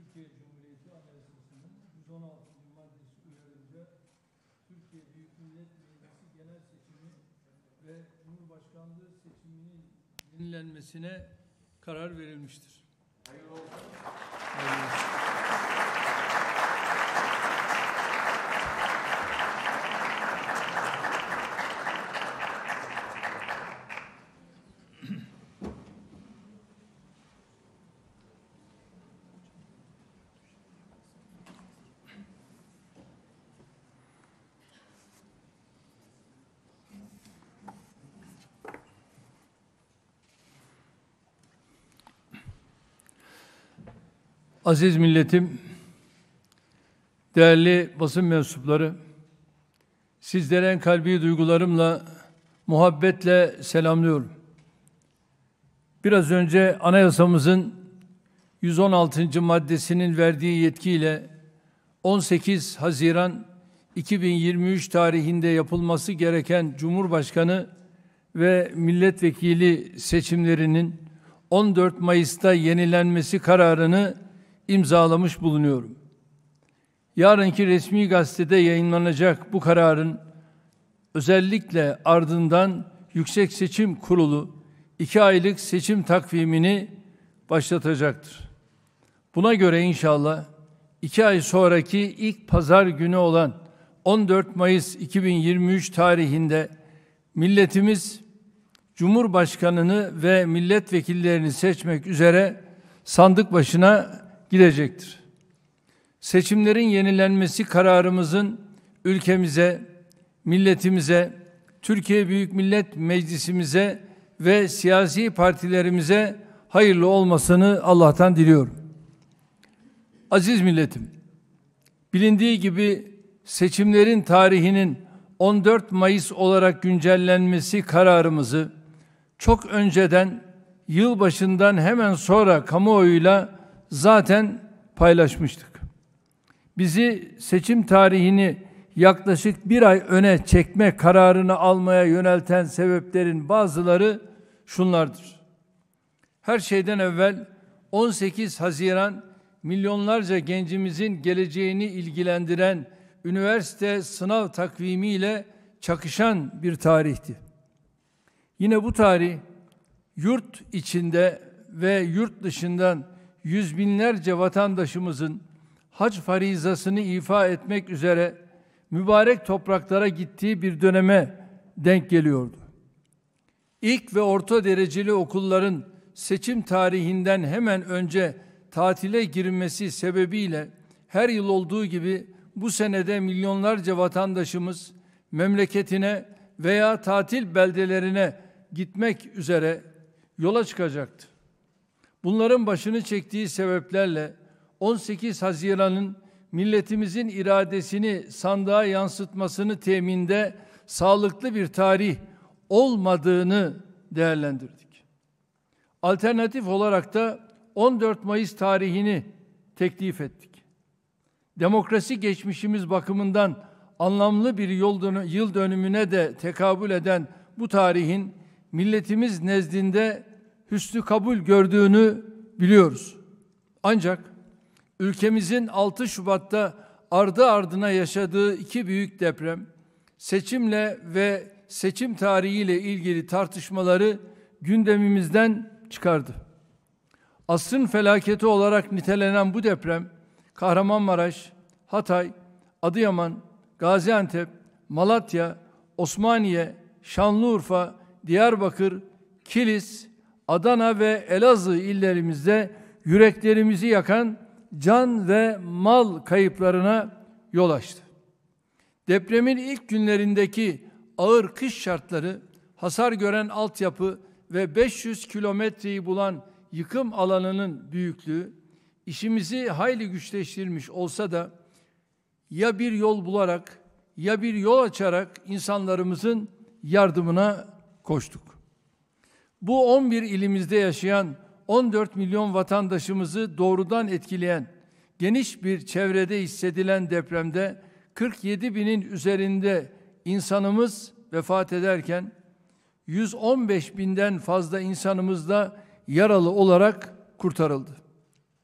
Türkiye Cumhuriyeti Anayasası'nın 116. maddesi uyarınca Türkiye Büyük Millet Meclisi genel seçimi ve Cumhurbaşkanlığı seçiminin yenilenmesine karar verilmiştir. Hayırlı olsun. Hayırlı olsun. Aziz milletim, değerli basın mensupları, sizlere en kalbi duygularımla, muhabbetle selamlıyorum. Biraz önce anayasamızın 116. maddesinin verdiği yetkiyle 18 Haziran 2023 tarihinde yapılması gereken Cumhurbaşkanı ve milletvekili seçimlerinin 14 Mayıs'ta yenilenmesi kararını imzalamış bulunuyorum. Yarınki resmi gazetede yayınlanacak bu kararın özellikle ardından Yüksek Seçim Kurulu 2 aylık seçim takvimini başlatacaktır. Buna göre inşallah 2 ay sonraki ilk pazar günü olan 14 Mayıs 2023 tarihinde milletimiz Cumhurbaşkanını ve milletvekillerini seçmek üzere sandık başına gidecektir. Seçimlerin yenilenmesi kararımızın ülkemize, milletimize, Türkiye Büyük Millet Meclisimize ve siyasi partilerimize hayırlı olmasını Allah'tan diliyorum. Aziz milletim, bilindiği gibi seçimlerin tarihinin 14 Mayıs olarak güncellenmesi kararımızı çok önceden, yılbaşından hemen sonra kamuoyuyla zaten paylaşmıştık. Bizi seçim tarihini yaklaşık 1 ay öne çekme kararını almaya yönelten sebeplerin bazıları şunlardır. Her şeyden evvel 18 Haziran milyonlarca gencimizin geleceğini ilgilendiren üniversite sınav takvimiyle çakışan bir tarihti. Yine bu tarih yurt içinde ve yurt dışından yüz binlerce vatandaşımızın hac farizasını ifa etmek üzere mübarek topraklara gittiği bir döneme denk geliyordu. İlk ve orta dereceli okulların seçim tarihinden hemen önce tatile girmesi sebebiyle her yıl olduğu gibi bu senede milyonlarca vatandaşımız memleketine veya tatil beldelerine gitmek üzere yola çıkacaktı. Bunların başını çektiği sebeplerle 18 Haziran'ın milletimizin iradesini sandığa yansıtmasını teminde sağlıklı bir tarih olmadığını değerlendirdik. Alternatif olarak da 14 Mayıs tarihini teklif ettik. Demokrasi geçmişimiz bakımından anlamlı bir yıl dönümüne de tekabül eden bu tarihin milletimiz nezdinde hüsnü kabul gördüğünü biliyoruz. Ancak ülkemizin 6 Şubat'ta ardı ardına yaşadığı 2 büyük deprem, seçimle ve seçim tarihiyle ilgili tartışmaları gündemimizden çıkardı. Asrın felaketi olarak nitelenen bu deprem, Kahramanmaraş, Hatay, Adıyaman, Gaziantep, Malatya, Osmaniye, Şanlıurfa, Diyarbakır, Kilis, Adana ve Elazığ illerimizde yüreklerimizi yakan can ve mal kayıplarına yol açtı. Depremin ilk günlerindeki ağır kış şartları, hasar gören altyapı ve 500 kilometreyi bulan yıkım alanının büyüklüğü, işimizi hayli güçleştirmiş olsa da ya bir yol bularak ya bir yol açarak insanlarımızın yardımına koştuk. Bu 11 ilimizde yaşayan 14 milyon vatandaşımızı doğrudan etkileyen, geniş bir çevrede hissedilen depremde 47 binin üzerinde insanımız vefat ederken 115 binden fazla insanımız da yaralı olarak kurtarıldı.